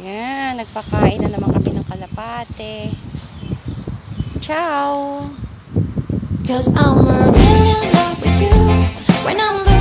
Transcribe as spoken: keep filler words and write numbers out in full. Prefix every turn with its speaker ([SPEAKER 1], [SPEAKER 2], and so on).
[SPEAKER 1] Yan, nagpakain na naman kami ng kalapate. Ciao! 'Cause I'm really in love with you when I'm